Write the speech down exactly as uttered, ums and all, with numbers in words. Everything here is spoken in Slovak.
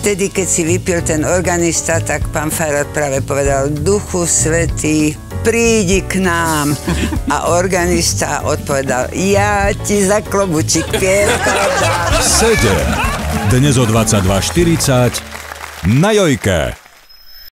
vtedy, keď si vypil ten organista, tak pán farár práve povedal: Duchu Svätý, prídi k nám. A organista odpovedal: ja ti za klobučík pieskal dám. sedem. Dnes o dvadsaťdva štyridsať na Jojke.